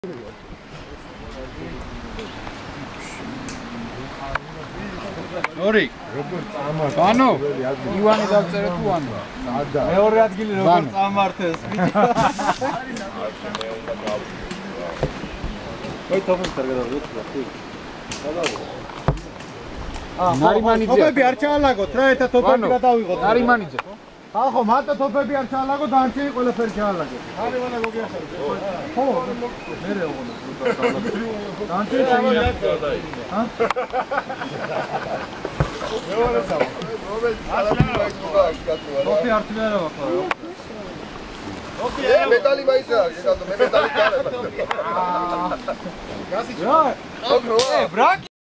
ორი ანუ ივანი დავწერე თუ ანუ მეორე ადგილი როგორ წამართეს ოი თოფებს არ გადავიდეთ ნარიმანიძე თოფები არ ჩაალაგოთ რა ერთად თოფები გადავიღოთ ნარიმანიძე ხო მარტო თოფები არ ჩაალაგოთ დანარჩენი ყველაფერი ჩაალაგეთ ნარიმანა გოგიახარ ხო მერე ოღონდ დანარჩენი ჰა Topi artilere bakalım. Topi metali baysa, metali kare. Ya, bırak.